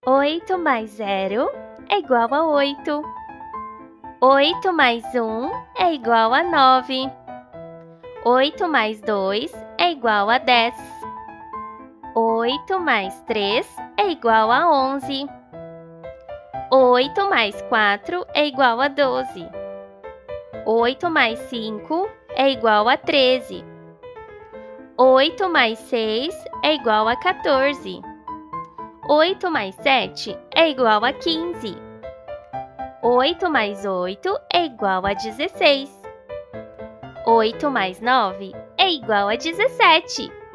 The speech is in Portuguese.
8 mais 0 é igual a 8. 8 mais 1 é igual a 9. 8 mais 2 é igual a 10. 8 mais 3 é igual a 11. 8 mais 4 é igual a 12. 8 mais 5 é igual a 13. 8 mais 6 é igual a 14. 8 mais 7 é igual a 15. 8 mais 8 é igual a 16. 8 mais 9 é igual a 17.